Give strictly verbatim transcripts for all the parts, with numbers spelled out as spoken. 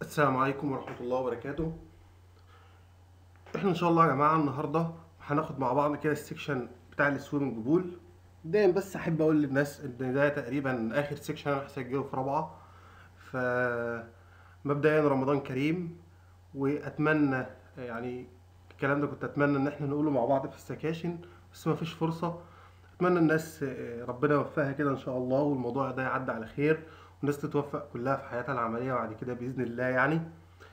السلام عليكم ورحمة الله وبركاته. احنا ان شاء الله يا جماعة النهاردة هناخد مع بعض كده السكشن بتاع السويمنج بول. دايما بس احب اقول للناس ان ده تقريبا اخر سكشن انا هسجله في رابعة. ف مبدئيا رمضان كريم، واتمنى يعني الكلام ده كنت اتمنى ان احنا نقوله مع بعض في السكاشن، بس ما فيش فرصة. اتمنى الناس ربنا يوفقها كده ان شاء الله، والموضوع ده يعدي على خير، والناس تتوفق كلها في حياتها العملية بعد كده بإذن الله يعني.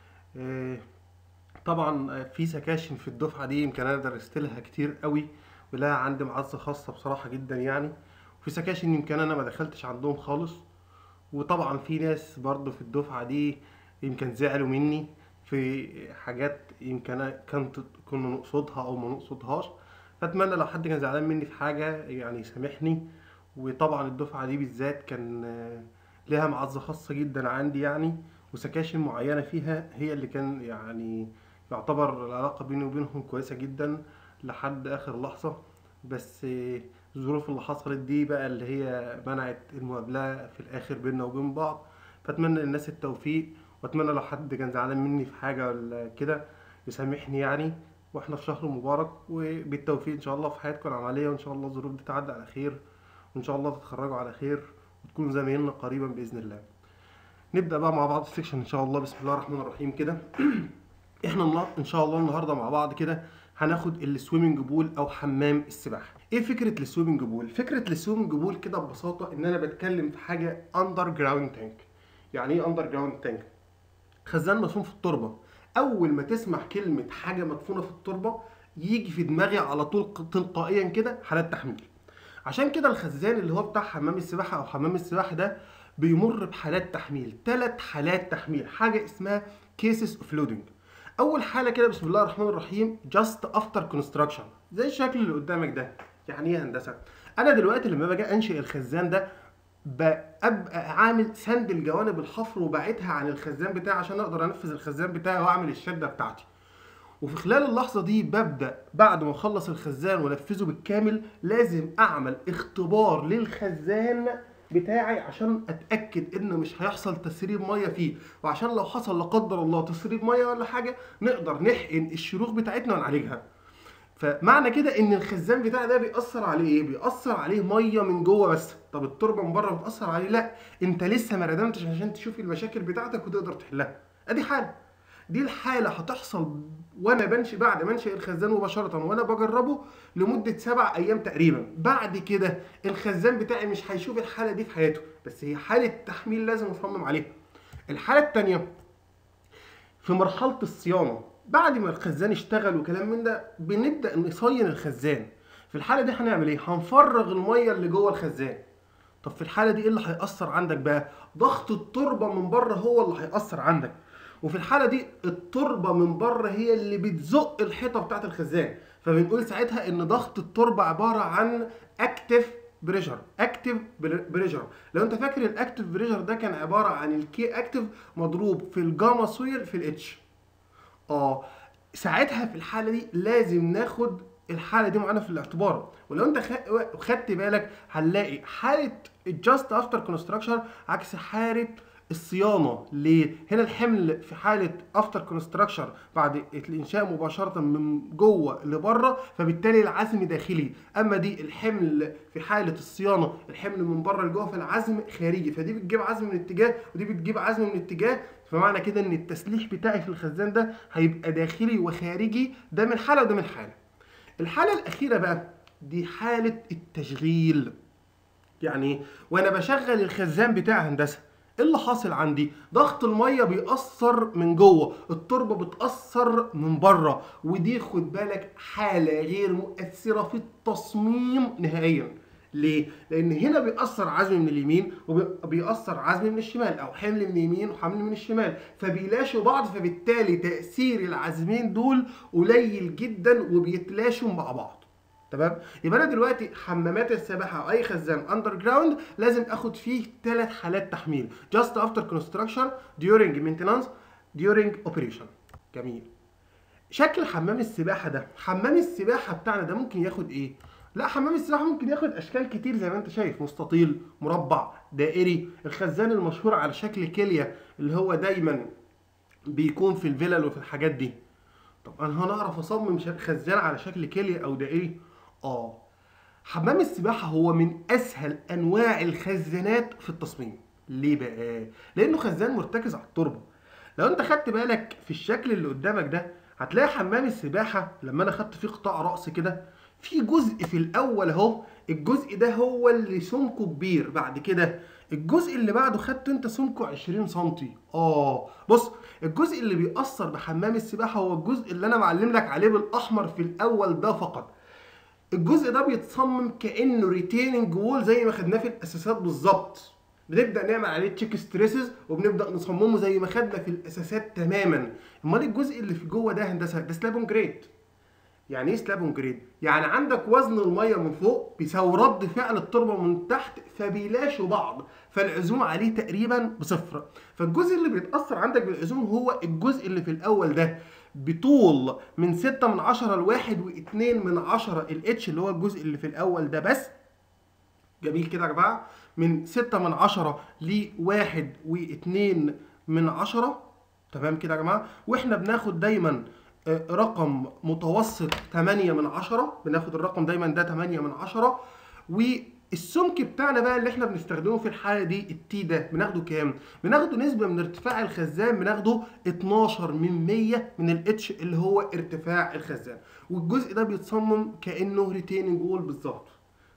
طبعا في سكاشن في الدفعه دي يمكن انا درست لها كتير قوي، ولها عندي معزه خاصه بصراحه جدا يعني. وفي سكاشن يمكن انا ما دخلتش عندهم خالص. وطبعا في ناس برضو في الدفعه دي يمكن زعلوا مني في حاجات يمكن كنت كنا نقصدها او ما نقصدهاش. فاتمنى لو حد كان زعلان مني في حاجه يعني يسامحني. وطبعا الدفعه دي بالذات كان لها معزه خاصه جدا عندي يعني، وسكاشن معينه فيها هي اللي كان يعني يعتبر العلاقة بيني وبينهم كويسة جدا لحد آخر لحظة. بس الظروف اللي حصلت دي بقى اللي هي منعت المقابلة في الآخر بيننا وبين بعض. فأتمنى للناس التوفيق، وأتمنى لو حد كان زعلان مني في حاجة ولا كده يسامحني يعني. واحنا في شهر مبارك وبالتوفيق ان شاء الله في حياتكم العملية، وان شاء الله الظروف دي تعدي على خير، وان شاء الله تتخرجوا على خير وتكونوا زمايلنا قريبا بإذن الله. نبدأ بقى مع بعض السكشن ان شاء الله. بسم الله الرحمن الرحيم كده. احنا ان شاء الله النهارده مع بعض كده هناخد السويمنج بول او حمام السباحه. ايه فكره السويمنج بول؟ فكره السويمنج بول كده ببساطه ان انا بتكلم في حاجه اندر جراوند تانك. يعني ايه اندر جراوند تانك؟ خزان مدفون في التربه. اول ما تسمع كلمه حاجه مدفونه في التربه يجي في دماغي على طول تلقائيا كده حالات تحميل. عشان كده الخزان اللي هو بتاع حمام السباحه او حمام السباحه ده بيمر بحالات تحميل، ثلاث حالات تحميل. حاجه اسمها كيسز اوف لودنج. اول حاله كده بسم الله الرحمن الرحيم جاست افتر كونستراكشن، زي الشكل اللي قدامك ده. يعني ايه هندسه؟ انا دلوقتي لما باجي انشئ الخزان ده ببقى عامل سند الجوانب الحفر وبعدها عن الخزان بتاعي عشان اقدر انفذ الخزان بتاعي واعمل الشده بتاعتي. وفي خلال اللحظه دي ببدا بعد ما اخلص الخزان وانفذه بالكامل لازم اعمل اختبار للخزان بتاعي عشان اتاكد ان مش هيحصل تسريب ميه فيه، وعشان لو حصل لا قدر الله تسريب ميه ولا حاجه نقدر نحقن الشروخ بتاعتنا ونعالجها. فمعنى كده ان الخزان بتاعي ده بيأثر عليه ايه؟ بيأثر عليه ميه من جوه بس. طب التربه من بره بتأثر عليه؟ لا، انت لسه ما ردمتش عشان تشوف المشاكل بتاعتك وتقدر تحلها. ادي حاله. دي الحاله هتحصل وانا بنشئ بعد ما انشئ الخزان مباشره وانا بجربه لمده سبع ايام تقريبا. بعد كده الخزان بتاعي مش هيشوف الحاله دي في حياته، بس هي حاله تحميل لازم اصمم عليها. الحاله الثانيه في مرحله الصيانه، بعد ما الخزان اشتغل وكلام من ده بنبدا نصين الخزان. في الحاله دي هنعمل ايه؟ هنفرغ الميه اللي جوه الخزان. طب في الحاله دي ايه اللي هيأثر عندك بقى؟ ضغط التربه من بره هو اللي هيأثر عندك. وفي الحاله دي التربه من بره هي اللي بتزق الحيطه بتاعت الخزان، فبنقول ساعتها ان ضغط التربه عباره عن اكتف بريشر. اكتف بريشر، لو انت فاكر الاكتف بريشر ده كان عباره عن الكي اكتف مضروب في الجاما سويل في الاتش. اه ساعتها في الحاله دي لازم ناخد الحاله دي معانا في الاعتبار. ولو انت خدت بالك هنلاقي حاله الجاست افتر كونستراكشن عكس حاله الصيانه. ليه؟ هنا الحمل في حاله افتر كونستراكشن بعد الانشاء مباشره من جوه لبره، فبالتالي العزم داخلي. اما دي الحمل في حاله الصيانه الحمل من بره لجوه، فالعزم خارجي. فدي بتجيب عزم من اتجاه ودي بتجيب عزم من اتجاه. فمعنى كده ان التسليح بتاعي في الخزان ده هيبقى داخلي وخارجي. ده من حاله وده من حاله. الحاله الاخيره بقى دي حاله التشغيل. يعني وانا بشغل الخزان بتاع هندسه ايه اللي حاصل عندي؟ ضغط الميه بيأثر من جوه، التربه بتأثر من بره، ودي خد بالك حاله غير مؤثره في التصميم نهائيا. ليه؟ لأن هنا بيأثر عزم من اليمين وبيأثر عزم من الشمال، أو حمل من اليمين وحمل من الشمال، فبيلاشوا بعض، فبالتالي تأثير العزمين دول قليل جدا وبيتلاشوا مع بعض. تمام؟ يبقى انا دلوقتي حمامات السباحه او اي خزان اندر جراوند لازم اخد فيه ثلاث حالات تحميل: جاست افتر كونستراكشن، ديورنج مينتنانس، ديورنج اوبريشن. جميل. شكل حمام السباحه ده، حمام السباحه بتاعنا ده ممكن ياخد ايه؟ لا، حمام السباحه ممكن ياخد اشكال كتير زي ما انت شايف: مستطيل، مربع، دائري. الخزان المشهور على شكل كليه اللي هو دايما بيكون في الفلل وفي الحاجات دي. طب انا هنعرف اصمم خزان على شكل كليه او دائري؟ اه. حمام السباحه هو من اسهل انواع الخزانات في التصميم. ليه بقى؟ لانه خزان مرتكز على التربه. لو انت خدت بالك في الشكل اللي قدامك ده، هتلاقي حمام السباحه لما انا خدت فيه قطاع رأس كده، في جزء في الاول اهو، الجزء ده هو اللي سمكه كبير. بعد كده الجزء اللي بعده خدت انت سمكه عشرين سنتي. اه بص، الجزء اللي بيأثر بحمام السباحه هو الجزء اللي انا معلم لك عليه بالاحمر في الاول ده فقط. الجزء ده بيتصمم كانه ريتيننج وول زي ما خدناه في الاساسات بالظبط. بنبدا نعمل عليه تشيك ستريسز وبنبدا نصممه زي ما خدنا في الاساسات تماما. امال الجزء اللي في جوه ده هندسه ده سلاب اون جريد. يعني ايه سلاب اون جريد؟ يعني عندك وزن الميه من فوق بيساوي رد فعل التربه من تحت، فبيلاشوا بعض، فالعزوم عليه تقريبا بصفر. فالجزء اللي بيتاثر عندك بالعزوم هو الجزء اللي في الاول ده، بطول من ستة من عشرة لواحد واتنين من عشرة الاتش، اللي هو الجزء اللي في الاول ده بس. جميل كده يا جماعه؟ من ستة من عشرة لواحد واتنين من عشرة. تمام كده يا جماعه؟ واحنا بناخد دايما رقم متوسط تمانية من عشرة، بناخد الرقم دايما ده تمانية من عشرة. والسمك بتاعنا بقى اللي احنا بنستخدمه في الحاله دي التي ده بناخده كام؟ بناخده نسبه من ارتفاع الخزان، بناخده اتناشر من مية من الاتش اللي هو ارتفاع الخزان. والجزء ده بيتصمم كانه ريتيننج وول بالظبط.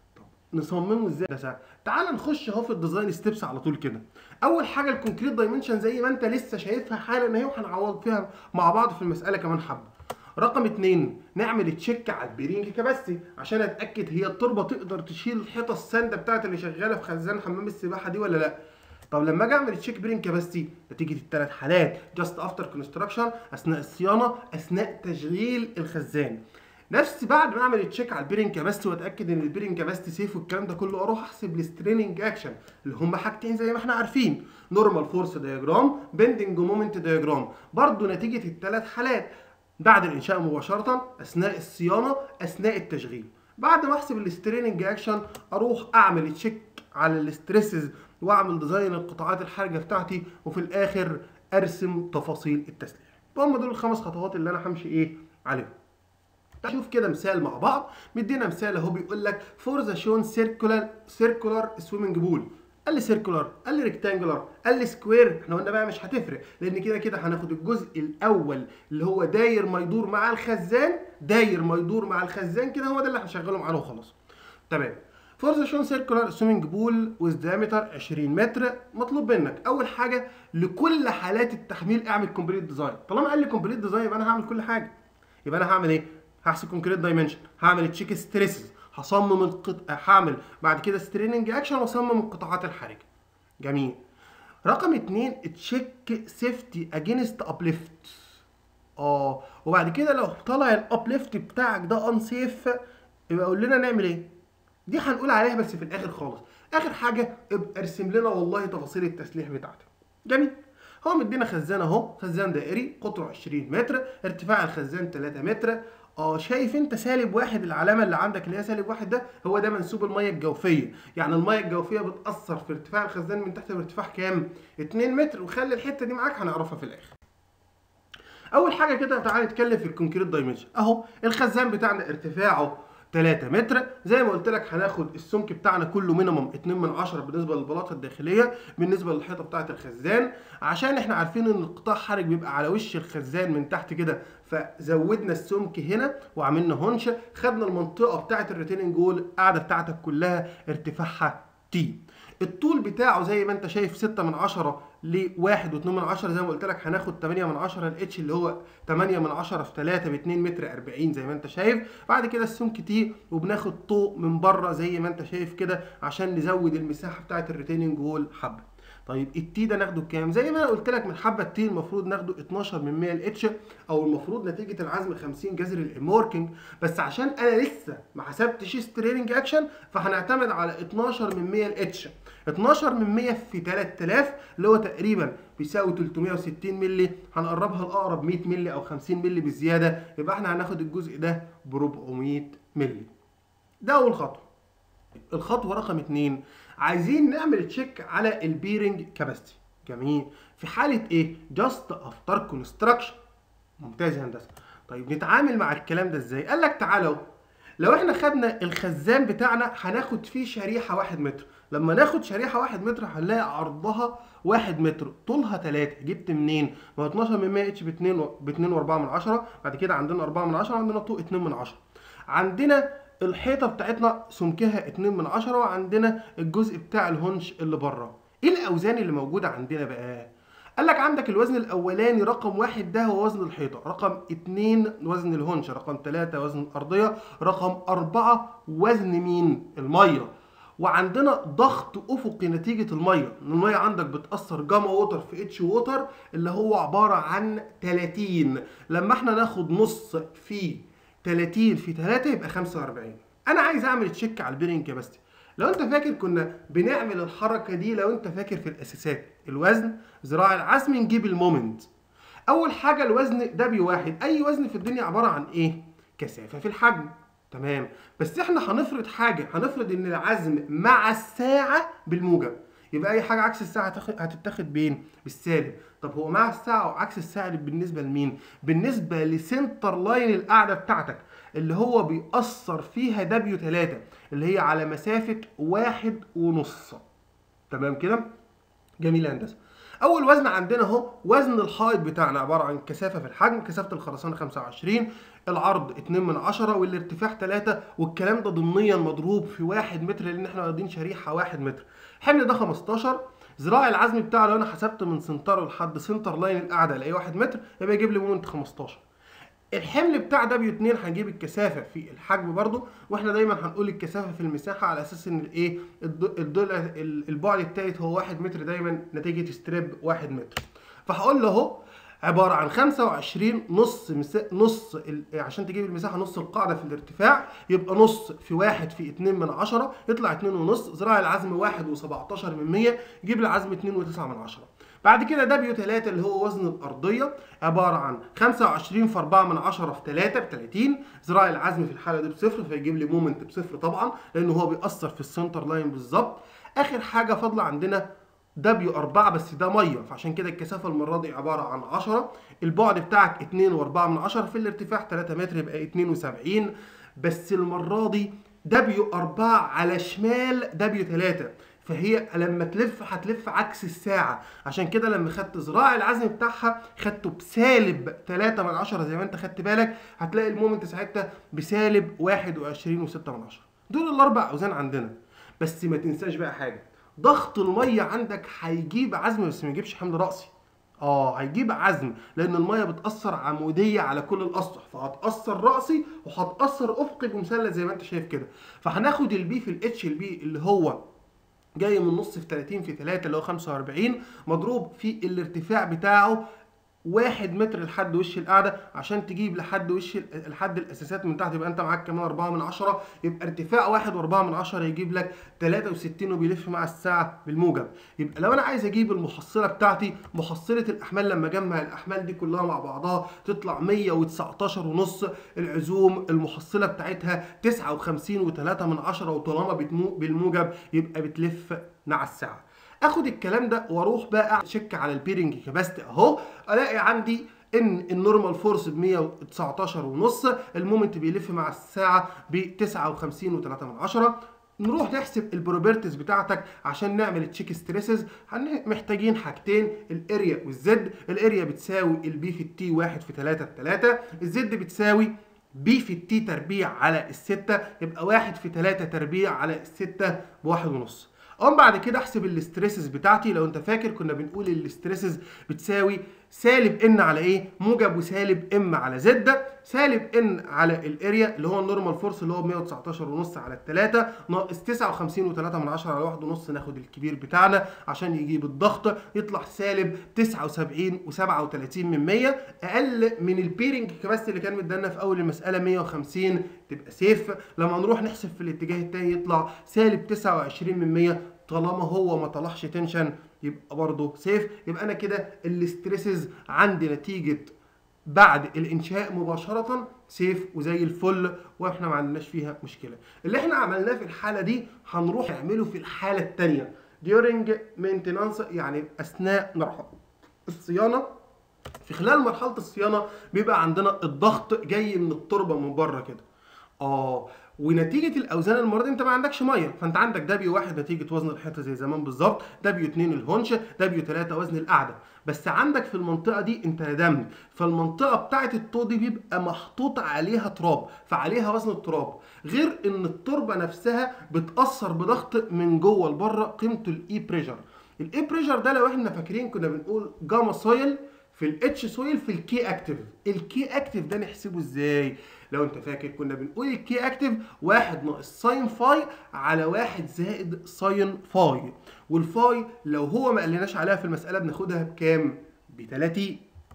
نصممه ازاي ده؟ تعال نخش اهو في الديزاين ستيبس على طول كده. اول حاجه الكونكريت دايمنشن زي ما انت لسه شايفها حالا اهي، وهنعوض فيها مع بعض في المساله كمان حبه. رقم اتنين، نعمل تشيك على البيرنج كباستي عشان اتاكد هي التربه تقدر تشيل الحيطه السانده بتاعت اللي شغاله في خزان حمام السباحه دي ولا لا. طب لما اجي اعمل تشيك بيرنج كباستي نتيجه الثلاث حالات، جاست افتر كونستراكشن، اثناء الصيانه، اثناء تشغيل الخزان. نفس بعد ما اعمل تشيك على البيرنج كاباستي واتاكد ان البيرنج كاباستي سيف والكلام ده كله، اروح احسب الستريننج اكشن اللي هم حاجتين زي ما احنا عارفين، نورمال فورس دايجرام، بندنج مومنت دايجرام، برضو نتيجه الثلاث حالات بعد الانشاء مباشره، اثناء الصيانه، اثناء التشغيل. بعد ما احسب الستريننج اكشن اروح اعمل تشيك على الاستريسز واعمل ديزاين القطاعات الحرجه بتاعتي، وفي الاخر ارسم تفاصيل التسليح. هم دول الخمس خطوات اللي انا همشي ايه عليهم. نشوف كده مثال مع بعض. مدينا مثال اهو بيقول لك فور ذا شون سيركولار سيركولار سويمنج بول. قال لي سيركولار، قال لي ريكتانجولار، قال لي سكوير. احنا قلنا بقى مش هتفرق، لان كده كده هناخد الجزء الاول اللي هو داير ما يدور مع الخزان، داير ما يدور مع الخزان كده، هو ده اللي هنشغله معانا وخلاص. تمام. فور ذا شون سيركولار سويمنج بول ويز دايمتر عشرين متر. مطلوب منك اول حاجه لكل حالات التحميل اعمل كومبليت ديزاين. طالما قال لي كومبليت ديزاين يبقى انا هعمل كل حاجه. يبقى انا هعمل ايه؟ هحسب كونكريت دايمنشن، هعمل تشيك ستريسز، هصمم القطع، هعمل بعد كده ستريننج اكشن واصمم القطاعات الحرجه. جميل. رقم اتنين تشيك سيفتي اجينست ابليفت. اه وبعد كده لو طلع الابليفت بتاعك ده انسيف يبقى قول لنا نعمل ايه؟ دي هنقول عليها بس في الاخر خالص. اخر حاجه ابقى ارسم لنا والله تفاصيل التسليح بتاعتك. جميل. هو مدينا خزان اهو، خزان دائري قطره عشرين متر، ارتفاع الخزان تلاتة متر. اه شايف انت سالب واحد، العلامه اللي عندك اللي هي سالب واحد ده هو ده منسوب الميه الجوفيه. يعني الميه الجوفيه بتاثر في ارتفاع الخزان من تحت بارتفاع كام؟ اتنين متر. وخلي الحته دي معاك هنعرفها في الاخر. اول حاجه كده تعالى نتكلم في الكونكريت دايمنشن. اهو الخزان بتاعنا ارتفاعه تلاتة متر. زي ما قلت لك هناخد السمك بتاعنا كله مينيمم اتنين من عشرة بالنسبه للبلاطه الداخليه، بالنسبه للحيطه بتاعه الخزان، عشان احنا عارفين ان القطاع حرج بيبقى على وش الخزان من تحت كده، فزودنا السمك هنا وعملنا هونش. خدنا المنطقه بتاعه الريتيننج وول القاعده بتاعتك كلها ارتفاعها تي. الطول بتاعه زي ما انت شايف ستة من عشرة لواحد واتنين من عشرة. زي ما قلت لك هناخد تمانية من عشرة الاتش اللي هو تمانية من عشرة في تلاتة ب اتنين متر اربعين زي ما انت شايف. بعد كده السمك تي، وبناخد طوق من بره زي ما انت شايف كده عشان نزود المساحه بتاعه الريتيننج وول حبه. طيب التي ده ناخده كام؟ زي ما انا قلت لك من حبه التي المفروض ناخده اتناشر من مية الاتش، او المفروض نتيجه العزم خمسين جذر الاموركينج. بس عشان انا لسه ما حسبتش ستريننج اكشن فهنعتمد على اتناشر من مية الاتش. اتناشر من مية في تلات الاف اللي هو تقريبا بيساوي تلتمية وستين مللي، هنقربها لاقرب مية مللي او خمسين مللي بزياده، يبقى احنا هناخد الجزء ده ب اربعمية مللي. ده اول خطوه. الخطوه رقم اتنين، عايزين نعمل تشيك على البيرنج كاباسيتي. جميل. في حاله ايه؟ جاست افتر كونستراكشن. ممتاز يا هندسه. طيب نتعامل مع الكلام ده ازاي؟ قال لك تعالوا لو احنا خدنا الخزان بتاعنا هناخد فيه شريحه واحد متر. لما ناخد شريحه واحد متر هنلاقي عرضها واحد متر، طولها تلاتة. جبت منين؟ ما هو اتناشر من مية اتش ب اتنين ب اتنين واربعة من عشرة، بعد كده عندنا اربعة من عشرة، عندنا طول اتنين من عشرة. عندنا الحيطه بتاعتنا سمكها اتنين من عشرة، وعندنا الجزء بتاع الهونش اللي بره. ايه الاوزان اللي موجوده عندنا بقى؟ قال لك عندك الوزن الاولاني رقم واحد ده هو وزن الحيطه، رقم اتنين وزن الهونش، رقم تلاتة وزن الارضيه، رقم اربعة وزن مين؟ الميه. وعندنا ضغط افقي نتيجه الميه، الميه عندك بتاثر جاما ووتر في اتش ووتر اللي هو عباره عن تلاتين. لما احنا ناخد نص في تلاتين في تلاتة يبقى خمسة واربعين. انا عايز اعمل تشيك على البيرنج كاباسيتي. لو انت فاكر كنا بنعمل الحركه دي، لو انت فاكر في الاساسات الوزن ذراع العزم نجيب المومنت. اول حاجه الوزن دبليو واحد، اي وزن في الدنيا عباره عن ايه؟ كثافه في الحجم. تمام. بس احنا هنفرض حاجه، هنفرض ان العزم مع الساعه بالموجب، يبقى اي حاجه عكس الساعه هتتاخد بين بالسالب. طب هو مع الساعه وعكس الساعه بالنسبه لمين؟ بالنسبه لسنتر لاين القاعده بتاعتك اللي هو بيأثر فيها دبليو تلاتة اللي هي على مسافه واحد ونص. تمام كده؟ جميل يا هندسه. اول وزن عندنا اهو وزن الحائط بتاعنا عباره عن كثافه في الحجم، كثافه الخرسانه خمسة وعشرين، العرض اتنين من عشرة، والارتفاع تلاتة، والكلام ده ضمنيا مضروب في واحد متر لان احنا واخدين شريحه واحد متر. الحمل ده خمستاشر. ذراع العزم بتاعه لو انا حسبت من سنتره لحد سنتر لاين القاعده الاقيه واحد متر، يبقى يجيب لي مومنت خمستاشر. الحمل بتاع دبليو اتنين هنجيب الكثافه في الحجم برضو، واحنا دايما هنقول الكثافه في المساحه على اساس ان الايه الضلع البعد الثالث هو واحد متر دايما نتيجه ستريب واحد متر. فهقول له اهو عباره عن خمسة وعشرين نص مسا... نص ال... عشان تجيب المساحه نص القاعده في الارتفاع يبقى نص في واحد في اتنين من عشرة يطلع اتنين ونص. ذراع العزم واحد وسبعتاشر من مية يجيب العزم اتنين وتسعة من عشرة. بعد كده دبليو تلاتة اللي هو وزن الارضيه عباره عن خمسة وعشرين في اربعة من عشرة في تلاتة ب تلاتين. ذراع العزم في الحاله دي بصفر فيجيب لي مومنت بصفر طبعا لانه هو بيأثر في السنتر لاين بالظبط. اخر حاجه فاضله عندنا دبليو اربعة بس ده ميه، فعشان كده الكثافه المره دي عباره عن عشرة. البعد بتاعك اتنين واربعة من عشرة، في الارتفاع تلاتة متر يبقى اتنين وسبعين. بس المره دي دبليو اربعة على شمال دبليو تلاتة، فهي لما تلف هتلف عكس الساعه، عشان كده لما خدت ذراع العزم بتاعها خدته بسالب تلاتة من عشرة زي ما انت خدت بالك، هتلاقي المومنت ساعتها بسالب واحد وعشرين وستة من عشرة. دول الاربع اوزان عندنا. بس ما تنساش بقى حاجه، ضغط الميه عندك هيجيب عزم بس ما يجيبش حمل راسي. اه هيجيب عزم لان الميه بتاثر عموديه على كل الاسطح، فهتاثر راسي وهتاثر افقي بمثلث زي ما انت شايف كده. فهناخد البي في الاتش، البي اللي هو جاي من نص في تلاتين في تلاتة اللي هو خمسة واربعين مضروب في الارتفاع بتاعه واحد متر لحد وش القاعده، عشان تجيب لحد وش لحد الاساسات من تحت يبقى انت معاك كمان اربعة من عشرة، يبقى ارتفاع واحد واربعة من عشرة يجيب لك تلاتة وستين وبيلف مع الساعه بالموجب. يبقى لو انا عايز اجيب المحصله بتاعتي، محصله الاحمال لما اجمع الاحمال دي كلها مع بعضها تطلع مية وتسعتاشر ونص. العزوم المحصله بتاعتها تسعة وخمسين وتلاتة من عشرة، وطالما بالموجب يبقى بتلف مع الساعه. اخد الكلام ده واروح بقى اشيك على البيرنج كاباسيتي اهو، الاقي عندي ان النورمال فورس ب مية وتسعتاشر ونص، المومنت بيلف مع الساعه ب تسعة وخمسين وتلاتة من عشرة. نروح نحسب البروبرتيز بتاعتك عشان نعمل تشيك ستريسز. محتاجين حاجتين، الاريا والزد. الاريا بتساوي البي في التي واحد في تلاتة في تلاتة، الزد بتساوي بي في التي تربيع على الستة، يبقى واحد في تلاتة تربيع على الستة بواحد ونص. قوم بعد كده احسب الاستريسز بتاعتي. لو انت فاكر كنا بنقول الاستريسز بتساوي سالب ان على ايه؟ موجب وسالب ام على زد. سالب ان على الاريا اللي هو النورمال فورس اللي هو مية وتسعتاشر ونص على التلاتة ناقص تسعة وخمسين وتلاتة من عشرة على واحد ونص، ناخد الكبير بتاعنا عشان يجيب الضغط يطلع سالب تسعة وسبعين وسبعة وتلاتين من مية، اقل من البيرنج كاباسيتي اللي كان مدانا في اول المساله مية وخمسين، تبقى سيف. لما نروح نحسب في الاتجاه الثاني يطلع سالب تسعة وعشرين من مية، طالما هو ما طلعش تنشن يبقى برضه سيف. يبقى انا كده الاستريسز عندي نتيجه بعد الانشاء مباشره سيف وزي الفل، واحنا ما عندناش فيها مشكله. اللي احنا عملناه في الحاله دي هنروح نعمله في الحاله الثانيه. during maintenance يعني اثناء مرحله الصيانه. في خلال مرحله الصيانه بيبقى عندنا الضغط جاي من التربه من بره كده. اه ونتيجه الاوزان المره دي انت ما عندكش ميه، فانت عندك دبليو واحد نتيجه وزن الحيطه زي زمان بالظبط، دبليو اتنين الهونش، دبليو تلاتة وزن القعده. بس عندك في المنطقه دي انت ندمت، فالمنطقه بتاعه الطو دي بيبقى محطوط عليها تراب، فعليها وزن التراب، غير ان التربه نفسها بتاثر بضغط من جوه لبره قيمته الاي بريشر. الاي بريشر ده لو احنا فاكرين كنا بنقول جاما سويل في الاتش سويل في الكي اكتف. الكي اكتف ده نحسبه ازاي؟ لو انت فاكر كنا بنقول الكي اكتف واحد ناقص ساين فاي على واحد زائد ساين فاي، والفاي لو هو ما قالناش عليها في المساله بناخدها بكام؟ ب تلاتين.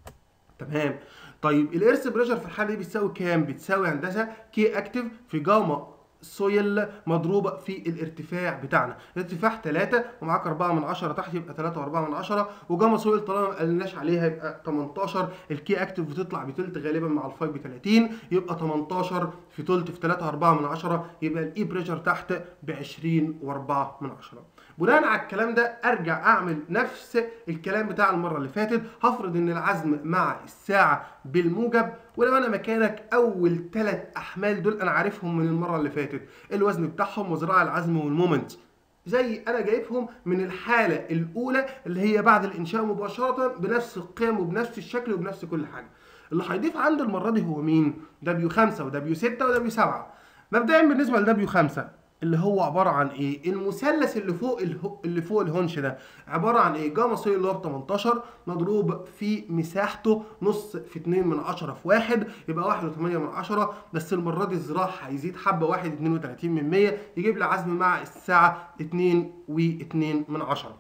تمام. طيب الايرث بريشر في الحاله دي بتساوي كام؟ بتساوي هندسه كي اكتف في جاما سويل مضروبه في الارتفاع بتاعنا، الارتفاع تلاتة ومعاك أربعة من عشرة تحت يبقى تلاتة وأربعة من عشرة، وجاما سويل طالما ما قلناش عليها يبقى تمنتاشر، الكي اكتف بتطلع بتلت غالبا مع الفاي ب تلاتين، يبقى تمنتاشر في تلت في تلاتة وأربعة من عشرة، يبقى الاي بريشر تحت ب عشرين وأربعة من عشرة. بناء على الكلام ده ارجع اعمل نفس الكلام بتاع المره اللي فاتت، هفرض ان العزم مع الساعه بالموجب، ولو انا مكانك اول ثلاث احمال دول انا عارفهم من المره اللي فاتت، الوزن بتاعهم وذراع العزم والمومنت زي انا جايبهم من الحاله الاولى اللي هي بعد الانشاء مباشره بنفس القيم وبنفس الشكل وبنفس كل حاجه. اللي هيضيف عند المره دي هو مين؟ دبليو خمسة ودبليو ستة ودبليو سبعة. مبدئيا بالنسبه لدبليو خمسة اللي هو عباره عن ايه؟ المثلث اللي فوق اللي فوق الهونش ده عباره عن ايه؟ جاما سويل اللي هو ب تمنتاشر مضروب في مساحته نص في اتنين من عشرة في واحد يبقى واحد وتمانية من عشرة، بس المره دي الذراع هيزيد حبه واحد اتنين وتلاتين من مية يجيب لي عزم مع الساعه اتنين واتنين من عشرة.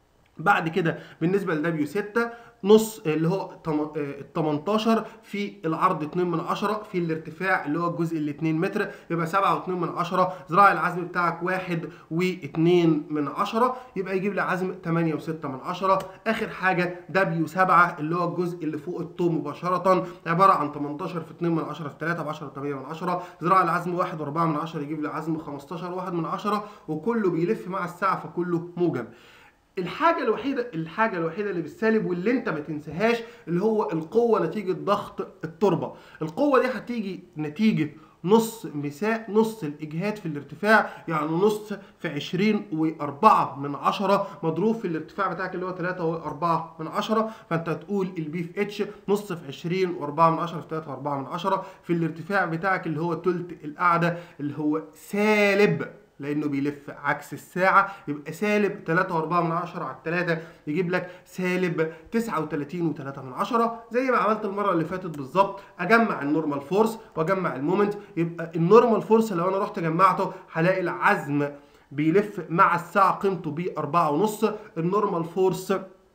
بعد كده بالنسبه لدبليو ستة نص اللي هو ال تمنتاشر في العرض اتنين من عشرة في الارتفاع اللي هو الجزء اللي اتنين متر يبقى سبعة واتنين من عشرة، ذراع العزم بتاعك واحد واتنين من عشرة يبقى يجيب لي عزم تمانية وستة من عشرة. اخر حاجه دبليو سبعة اللي هو الجزء اللي فوق الطو مباشره عباره عن تمنتاشر في اتنين من عشرة في تلاتة ب عشرة وتمانية من عشرة، ذراع العزم واحد وأربعة من عشرة يجيب لي عزم خمستاشر وواحد من عشرة، وكله بيلف مع الساعه فكله موجب. الحاجه الوحيده الحاجه الوحيده اللي بالسالب واللي انت ما تنساهاش اللي هو القوه نتيجه ضغط التربه. القوه دي هتيجي نتيجه نص مساء نص الاجهاد في الارتفاع، يعني نص في عشرين وأربعة من عشرة مضروب في الارتفاع بتاعك اللي هو تلاتة وأربعة من عشرة، فانت هتقول البي في اتش نص في عشرين وأربعة من عشرة في تلاتة وأربعة من عشرة في الارتفاع بتاعك اللي هو تلت القاعده اللي هو سالب لانه بيلف عكس الساعه، يبقى سالب تلاتة وأربعة من عشرة على التلاتة يجيب لك سالب تسعة وتلاتين وتلاتة من عشرة. زي ما عملت المره اللي فاتت بالظبط، اجمع النورمال فورس واجمع المومنت. يبقى النورمال فورس لو انا رحت جمعته هلاقي العزم بيلف مع الساعه قيمته ب أربعة ونص، النورمال فورس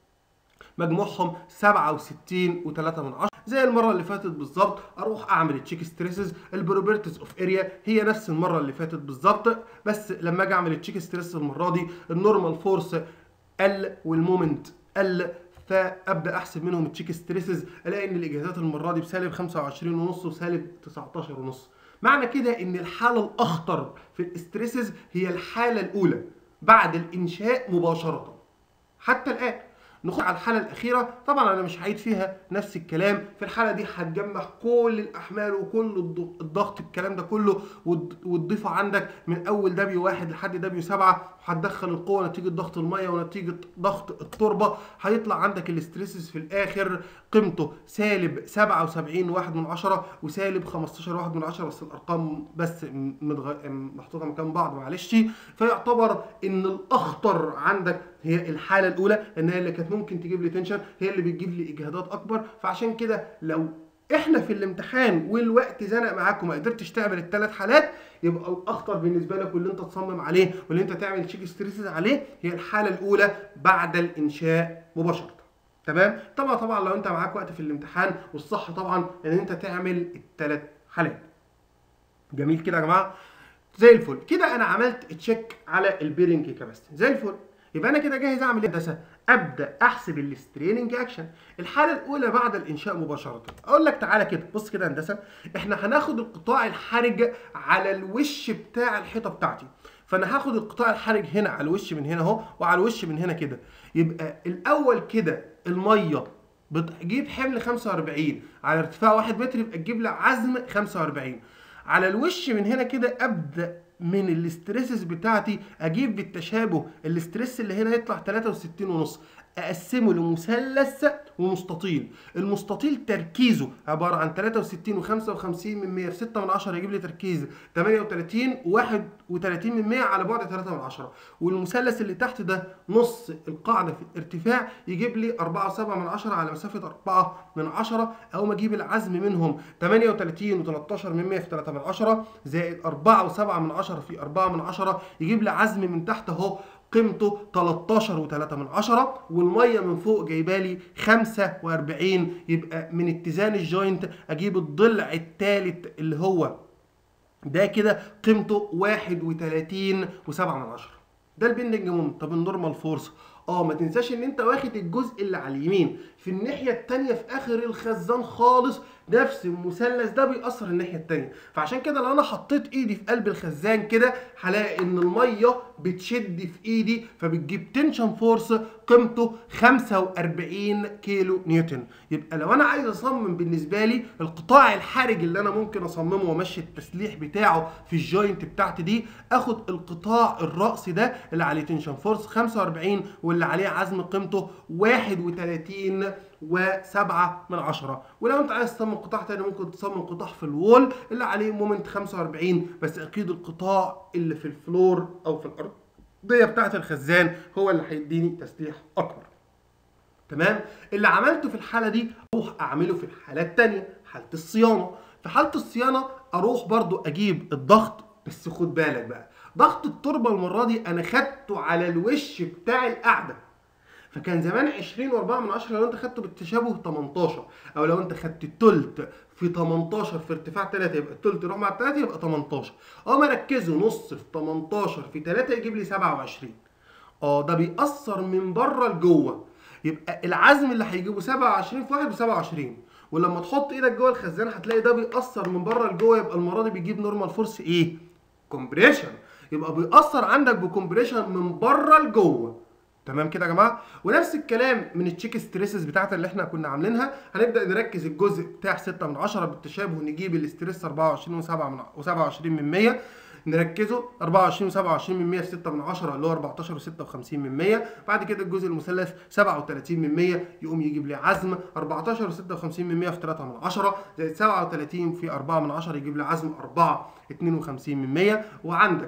مجموعهم سبعة وستين وتلاتة من عشرة. زي المره اللي فاتت بالظبط اروح اعمل التشيك ستريسز، البروبرتيز اوف اريا هي نفس المره اللي فاتت بالظبط، بس لما اجي اعمل التشيك ستريس المره دي النورمال فورس قل والمومنت قل، فابدا احسب منهم التشيك ستريسز الاقي ان الاجهادات المره دي بسالب خمسة وعشرين ونص وسالب تسعتاشر ونص. معنى كده ان الحاله الاخطر في الاستريسز هي الحاله الاولى بعد الانشاء مباشره حتى الان. نخش على الحاله الاخيره، طبعا انا مش هعيد فيها نفس الكلام. في الحاله دي هتجمع كل الاحمال وكل الضغط الكلام ده كله وتضيفه عندك من اول دبليو واحد لحد دبليو سبعة، وهتدخل القوه نتيجه ضغط الميه ونتيجه ضغط التربه، هيطلع عندك الاستريسز في الاخر قيمته سالب سبعة وسبعين واحد من عشرة وسالب خمستاشر واحد من عشرة، بس الارقام بس مدغ... محطوطه مكان بعض معلش. فيعتبر ان الاخطر عندك هي الحاله الاولى لان هي اللي كانت ممكن تجيب لي تنشن، هي اللي بتجيب لي اجهادات اكبر. فعشان كده لو احنا في الامتحان والوقت زنق معاك وما قدرتش تعمل الثلاث حالات، يبقى الاخطر بالنسبه لك واللي انت تصمم عليه واللي انت تعمل تشيك ستريسز عليه هي الحاله الاولى بعد الانشاء مباشره. تمام؟ طبعا طبعا لو انت معاك وقت في الامتحان، والصح طبعا ان انت تعمل الثلاث حالات. جميل كده يا جماعه؟ زي الفل. كده انا عملت تشيك على البيرنج كاباسيتي زي الفل. يبقى انا كده جاهز اعمل ايه هندسه؟ ابدا احسب الستريننج اكشن. الحاله الاولى بعد الانشاء مباشره. اقول لك تعالى كده بص كده هندسه، احنا هناخد القطاع الحرج على الوش بتاع الحيطه بتاعتي، فانا هاخد القطاع الحرج هنا على الوش من هنا اهو، وعلى الوش من هنا كده. يبقى الاول كده الميه بتجيب حمل خمسة وأربعين على ارتفاع واحد متر، يبقى تجيب لي عزم خمسة وأربعين. على الوش من هنا كده ابدا من الاستريسز بتاعتي اجيب بالتشابه الاستريس اللي هنا يطلع تلاتة وستين ونص، اقسمه لمثلث ومستطيل. المستطيل تركيزه عباره عن تلاتة وستين وخمسة وخمسين من مية في ستة من عشرة، يجيب لي تركيز تمانية وتلاتين وواحد وتلاتين من مية على بعد تلاتة من عشرة. والمثلث اللي تحت ده نص القاعده في الارتفاع، يجيب لي أربعة وسبعة من عشرة على مسافه أربعة من عشرة. اقوم اجيب العزم منهم تمانية وتلاتين وتلتاشر من مية في تلاتة من عشرة زائد أربعة وسبعة من عشرة في أربعة من عشرة، يجيب لي عزم من تحت اهو قيمته تلتاشر وتلاتة من عشرة. والميه من فوق جايبالي خمسة وأربعين. يبقى من اتزان الجوينت اجيب الضلع الثالث اللي هو ده كده قيمته واحد وتلاتين وسبعة من عشرة. ده البندنج مومنت. طب النورمال فورس، اه ما تنساش ان انت واخد الجزء اللي على اليمين في الناحيه الثانيه في اخر الخزان خالص، نفس المثلث ده بيأثر الناحيه الثانيه. فعشان كده لو انا حطيت ايدي في قلب الخزان كده هلاقي ان الميه بتشد في ايدي، فبتجيب تنشن فورس قيمته خمسة وأربعين كيلو نيوتن. يبقى لو انا عايز اصمم بالنسبه لي القطاع الحرج اللي انا ممكن اصممه وامشي التسليح بتاعه في الجوينت بتاعتي دي، اخد القطاع الرأسي ده اللي عليه تنشن فورس خمسة وأربعين واللي عليه عزم قيمته واحد وتلاتين وسبعة من عشرة. ولو انت عايز تصمم قطاع تاني ممكن تصمم قطاع في الوول اللي عليه مومنت خمسة وأربعين، بس اكيد القطاع اللي في الفلور او في الارضيه بتاعت الخزان هو اللي هيديني تسليح اكبر. تمام؟ اللي عملته في الحاله دي اروح اعمله في الحاله الثانيه، حاله الصيانه. في حاله الصيانه اروح برضو اجيب الضغط، بس خد بالك بقى ضغط التربه المره دي انا خدته على الوش بتاع القاعده. فكان زمان عشرين وأربعة من عشرة لو انت خدته بالتشابه تمنتاشر، او لو انت خدت التلت في تمنتاشر في ارتفاع تلاتة يبقى التلت يروح مع التلاتة يبقى تمنتاشر. اه ما ركزوا نص في تمنتاشر في تلاتة يجيب لي سبعة وعشرين. اه ده بيأثر من بره لجوه، يبقى العزم اللي هيجيبه سبعة وعشرين في واحد ب سبعة وعشرين. ولما تحط ايدك جوه الخزان هتلاقي ده بيأثر من بره لجوه، يبقى المره دي بيجيب نورمال فورس ايه؟ كومبريشن. يبقى بيأثر عندك بكومبريشن من بره لجوه. تمام كده يا جماعه؟ ونفس الكلام من التشيك ستريسز بتاعت اللي احنا كنا عاملينها، هنبدا نركز الجزء بتاع ستة من عشرة بالتشابه، نجيب الاستريس أربعة وعشرين وسبعة وعشرين من مية، نركزه أربعة وعشرين وسبعة وعشرين من مية في ستة من عشرة اللي هو أربعتاشر وستة وخمسين من مية. بعد كده الجزء المثلث سبعة وتلاتين من مية، يقوم يجيب لي عزم أربعتاشر وستة وخمسين من مية في تلاتة من عشرة زائد سبعة وتلاتين في أربعة من عشرة يجيب لي عزم أربعة اتنين وخمسين من مية. وعندك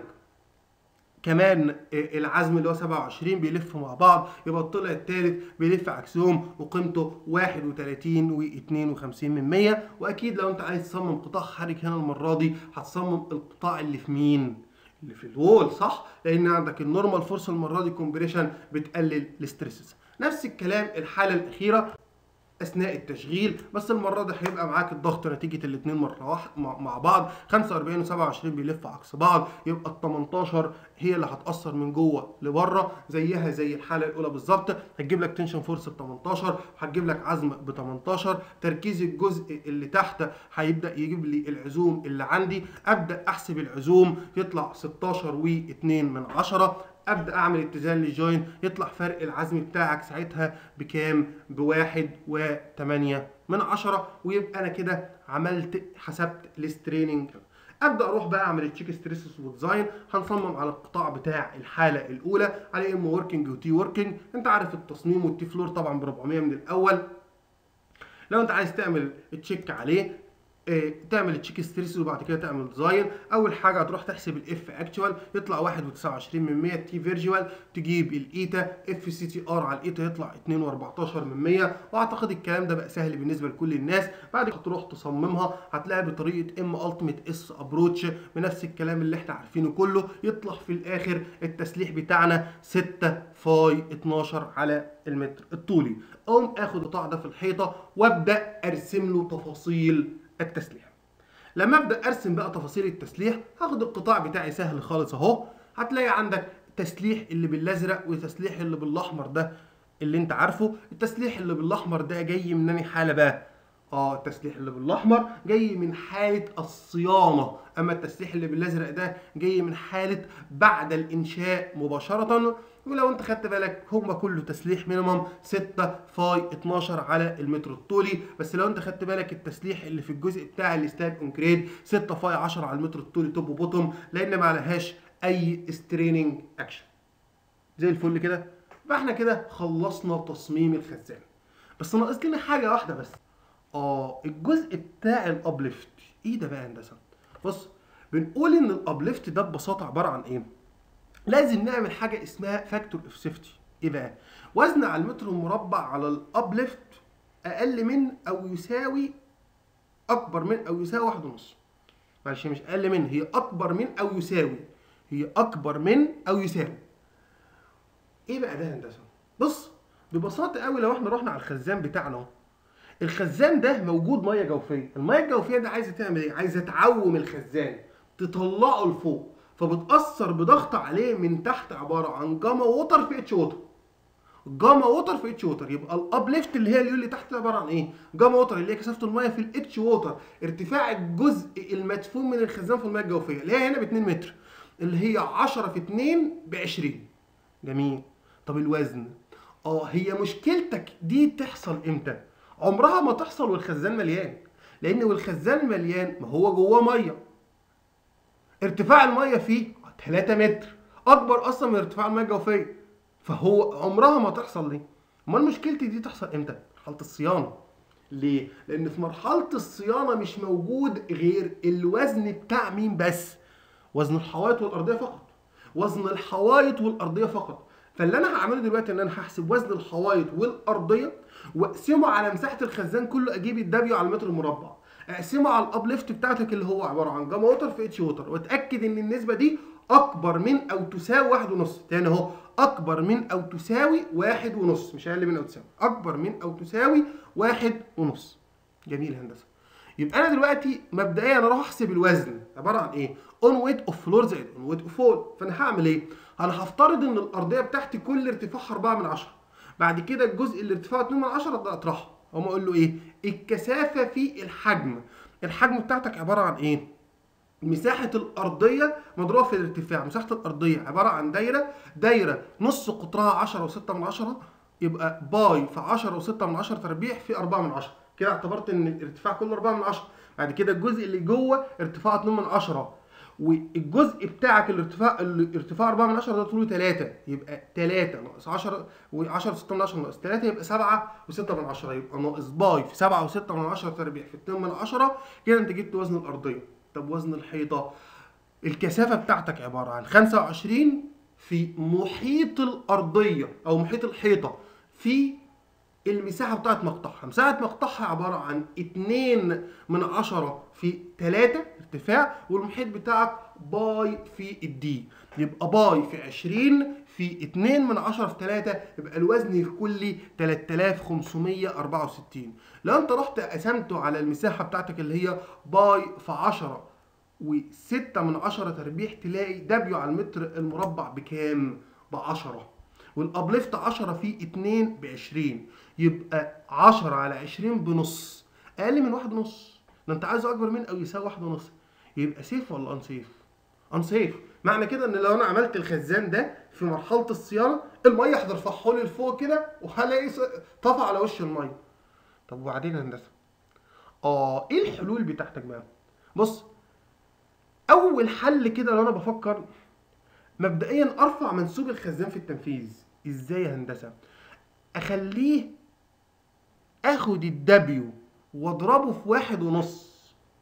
كمان العزم اللي هو سبعة وعشرين بيلفوا مع بعض، يبقى الضلع الثالث بيلف عكسهم وقيمته واحد وتلاتين واتنين وخمسين من مية. واكيد لو انت عايز تصمم قطاع حرج هنا المره دي هتصمم القطاع اللي في مين؟ اللي في الوول، صح؟ لان عندك النورمال فورس المره دي كومبريشن بتقلل الاستريسز. نفس الكلام الحاله الاخيره اثناء التشغيل، بس المره دي هيبقى معاك الضغط نتيجه الاثنين مره واحده مع بعض خمسة وأربعين وسبعة وعشرين بيلف عكس بعض، يبقى ال تمنتاشر هي اللي هتاثر من جوه لبره زيها زي الحاله الاولى بالظبط. هتجيب لك تنشن فورس ب تمنتاشر وهتجيب لك عزم ب تمنتاشر. تركيز الجزء اللي تحت هيبدا يجيب لي العزوم اللي عندي، ابدا احسب العزوم يطلع ستاشر واتنين من عشرة. ابدا اعمل اتزان للجوين يطلع فرق العزم بتاعك ساعتها بكام؟ بواحد وتمانية من عشرة. ويبقى انا كده عملت حسبت الستريننج. ابدا اروح بقى اعمل التشيك ستريسز وديزاين. هنصمم على القطاع بتاع الحاله الاولى على ام وركينج وتي وركينج. انت عارف التصميم والتي فلور طبعا ب أربعمية من الاول. لو انت عايز تعمل تشيك عليه إيه، تعمل تشيك ستريس وبعد كده تعمل ديزاين. اول حاجه هتروح تحسب الاف اكتوال يطلع واحد وتسعة وعشرين من مية، تي فيرجوال تجيب الايتا اف سي تي ار على الايتا يطلع اتنين وأربعتاشر من مية. واعتقد الكلام ده بقى سهل بالنسبه لكل الناس. بعد كده تروح تصممها هتلاقي بطريقه ام التيميت اس ابروتش بنفس الكلام اللي احنا عارفينه كله. يطلع في الاخر التسليح بتاعنا ستة فاي اتناشر على المتر الطولي. اقوم اخد القطاع ده في الحيطه وابدا ارسم له تفاصيل التسليح. لما ابدا ارسم بقى تفاصيل التسليح هاخد القطاع بتاعي سهل خالص اهو. هتلاقي عندك تسليح اللي بالازرق وتسليح اللي بالاحمر ده اللي انت عارفه. التسليح اللي بالاحمر ده جاي من انهي حاله بقى؟ اه التسليح اللي بالاحمر جاي من حاله الصيانه، اما التسليح اللي بالازرق ده جاي من حاله بعد الانشاء مباشره. ولو انت خدت بالك هم كله تسليح مينيمم ستة فاي اتناشر على المتر الطولي، بس لو انت خدت بالك التسليح اللي في الجزء بتاع الستاب اونكريد ستة فاي عشرة على المتر الطولي توب وبوتوم، لان ما عليهاش اي ستريننج اكشن. زي الفل كده. فاحنا كده خلصنا تصميم الخزان، بس ناقص لنا حاجه واحده بس. اه الجزء بتاع الابليفت. ايه ده بقى يا هندسه؟ بص، بنقول ان الابليفت ده ببساطه عباره عن ايه؟ لازم نعمل حاجه اسمها فاكتور اوف سيفتي. ايه بقى؟ وزن على المتر المربع على الابليفت اقل من او يساوي اكبر من او يساوي واحد ونص. معلش، مش اقل من، هي اكبر من او يساوي. هي اكبر من او يساوي. ايه بقى ده يا هندسه؟ بص، ببساطه قوي لو احنا رحنا على الخزان بتاعنا اهو، الخزان ده موجود ميه جوفيه، الميه الجوفيه دي عايزه تعمل ايه؟ عايزه تعوم الخزان، تطلعه لفوق، فبتاثر بضغط عليه من تحت عباره عن جاما ووتر في اتش ووتر. جاما ووتر في اتش ووتر، يبقى الابليفت اللي هي اللي اللي تحت عباره عن ايه؟ جاما ووتر اللي هي كثافه الميه في الاتش ووتر، ارتفاع الجزء المدفون من الخزان في الميه الجوفيه اللي هي هنا ب اتنين متر، اللي هي عشرة في اتنين ب عشرين. جميل. طب الوزن؟ اه هي مشكلتك دي تحصل امتى؟ عمرها ما تحصل والخزان مليان، لان والخزان مليان ما هو جواه ميه، ارتفاع الميه فيه تلاتة متر، اكبر اصلا من ارتفاع الميه الجوفيه، فهو عمرها ما تحصل. ليه؟ امال مشكلتي دي تحصل امتى؟ مرحله الصيانه. ليه؟ لان في مرحله الصيانه مش موجود غير الوزن بتاع مين بس؟ وزن الحوائط والارضيه فقط. وزن الحوائط والارضيه فقط. فاللي انا هعمله دلوقتي ان انا هحسب وزن الحوائط والارضيه واقسمه على مساحه الخزان كله، اجيب الدبليو على المتر المربع، اقسمه على الابليفت بتاعتك اللي هو عباره عن جاما ووتر في اتش ووتر، واتاكد ان النسبه دي اكبر من او تساوي واحد ونص. تاني اهو، اكبر من او تساوي واحد ونص، مش اقل من او تساوي، اكبر من او تساوي واحد ونص. جميل هندسه. يبقى انا دلوقتي مبدئيا اروح احسب الوزن عباره عن ايه؟ اون ويت اوف فلور زائد اون ويت اوف فول. فانا هعمل ايه؟ انا هفترض ان الارضيه بتاعتي كل ارتفاعها اربعة من عشرة. بعد كده الجزء اللي ارتفاعه اتنين من عشرة ده اطرحه. اقوم اقول له ايه؟ الكثافه في الحجم. الحجم بتاعتك عباره عن ايه؟ مساحه الارضيه مضروبه في الارتفاع. مساحه الارضيه عباره عن دايره، دايره نص قطرها عشرة وستة من عشرة، يبقى باي في عشرة وستة من عشرة تربيع في اربعة من عشرة. كده اعتبرت ان الارتفاع كله اربعة من عشرة. بعد كده الجزء اللي جوه ارتفاعه اتنين من عشرة، والجزء بتاعك الارتفاع الارتفاع اربعة من عشرة ده طوله تلاتة، يبقى تلاتة ناقص عشرة و10 ستة من عشرة ناقص تلاتة يبقى سبعة وستة من عشرة، يبقى ناقص باي في سبعة وستة من عشرة تربيع في اتنين من عشرة. كده انت جبت وزن الارضيه. طب وزن الحيطه؟ الكثافه بتاعتك عباره عن خمسة وعشرين في محيط الارضيه او محيط الحيطه في المساحه بتاعت مقطعها. مساحه مقطعها عباره عن اتنين من عشرة في تلاتة ارتفاع، والمحيط بتاعك باي في الدي، يبقى باي في عشرين في اتنين من عشرة في تلاتة، يبقى الوزن الكلي تلاتة آلاف وخمسمية واربعة وستين. لو انت رحت قسمته على المساحه بتاعتك اللي هي باي في عشرة وستة من عشرة تربيع، تلاقي دبليو على المتر المربع بكام؟ ب عشرة. والابليفت عشرة في اتنين ب عشرين، يبقى عشرة على عشرين بنص، اقل من واحد ونص. ده انت عايزه اكبر من او يساوي واحد ونص. يبقى سيف ولا انسيف؟ انسيف. معنى كده ان لو انا عملت الخزان ده في مرحله الصيانه، الميه هترفعه لي لفوق كده وهلاقي طفى على وش الميه. طب وبعدين يا هندسه؟ اه ايه الحلول بتاعتك بقى؟ بص، اول حل كده لو انا بفكر مبدئيا ارفع منسوب الخزان في التنفيذ. ازاي يا هندسه؟ اخليه اخد الدبليو واضربه في واحد ونص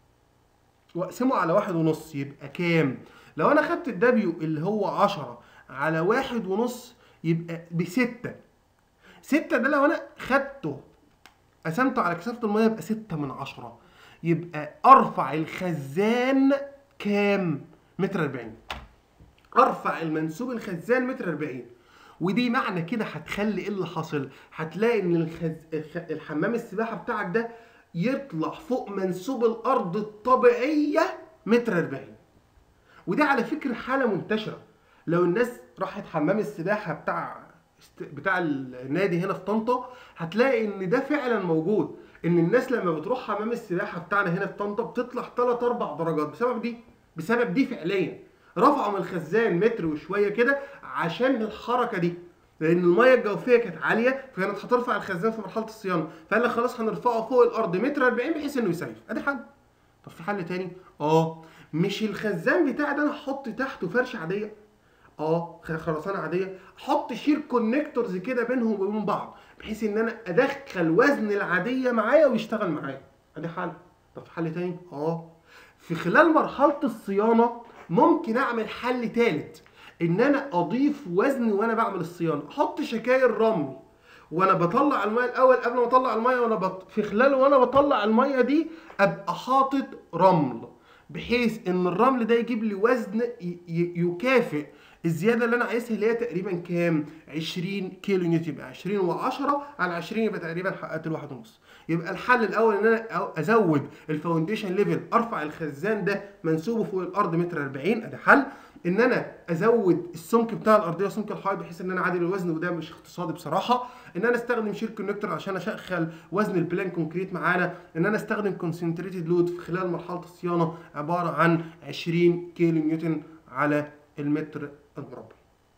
واقسمه على واحد ونص، يبقى كام؟ لو انا خدت الدبليو اللي هو عشرة على واحد ونص يبقى بستة. ستة ده لو انا خدته قسمته على كثافة المية يبقى ستة من عشرة، يبقى ارفع الخزان كام؟ متر اربعين. ارفع المنسوب الخزان متر اربعين. ودي معنى كده هتخلي ايه اللي حاصل؟ هتلاقي ان الخز... الحمام السباحه بتاعك ده يطلع فوق منسوب الارض الطبيعيه متر اربعين. ودي على فكره حاله منتشره. لو الناس راحت حمام السباحه بتاع بتاع النادي هنا في طنطا، هتلاقي ان ده فعلا موجود، ان الناس لما بتروح حمام السباحه بتاعنا هنا في طنطا بتطلع ثلاث اربع درجات بسبب دي، بسبب دي فعليا. رفعوا من الخزان متر وشويه كده عشان الحركه دي، لان الميه الجوفيه كانت عاليه فكانت هترفع الخزان في مرحله الصيانه، فقال لك خلاص هنرفعه فوق الارض متر اربعين بحيث انه يسيف. ادي حل. طب في حل تاني؟ اه مش الخزان بتاعي ده انا احط تحته فرشه عاديه؟ اه خرسانه عاديه، احط شير كونكتورز كده بينهم وبين بعض بحيث ان انا ادخل وزن العاديه معايا ويشتغل معايا. ادي حل. طب في حل تاني؟ اه في خلال مرحله الصيانه ممكن اعمل حل تالت، ان انا اضيف وزن وانا بعمل الصيانه، احط شكاير رمل وانا بطلع الميه الاول قبل ما اطلع الميه، وانا بط... في خلال وانا بطلع الميه دي ابقى حاطط رمل بحيث ان الرمل ده يجيب لي وزن ي... ي... يكافئ الزياده اللي انا عايزها اللي هي تقريبا كام؟ عشرين كيلو نيوتن. يبقى عشرين و10 على عشرين يبقى تقريبا حققت الواحد ونص. يبقى الحل الاول ان انا ازود الفاونديشن ليفل، ارفع الخزان ده منسوبه فوق الارض متر اربعين. ادي حل. ان انا ازود السمك بتاع الارضيه وسمك الحائط بحيث ان انا اعادل الوزن، وده مش اقتصادي بصراحه. ان انا استخدم شير كونكتور عشان اشغل وزن البلان كونكريت معانا. ان انا استخدم كونسنتريتد لود في خلال مرحله الصيانه عباره عن عشرين كيلو نيوتن على المتر المربع.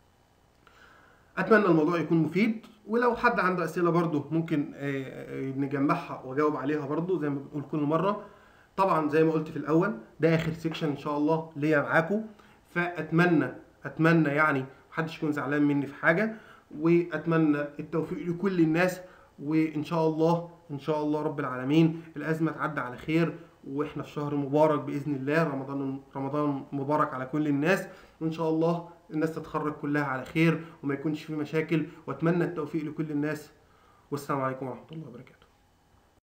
اتمنى الموضوع يكون مفيد، ولو حد عنده اسئله برضو ممكن نجمعها واجاوب عليها برضو زي ما بنقول كل مره. طبعا زي ما قلت في الاول ده اخر سيكشن ان شاء الله ليا معاكم، فاتمنى اتمنى يعني محدش يكون زعلان مني في حاجه، واتمنى التوفيق لكل الناس، وان شاء الله ان شاء الله رب العالمين الازمه تعدي على خير، واحنا في شهر مبارك باذن الله، رمضان رمضان مبارك على كل الناس، وان شاء الله الناس تتخرج كلها على خير وما يكونش في مشاكل، واتمنى التوفيق لكل الناس، والسلام عليكم ورحمه الله وبركاته.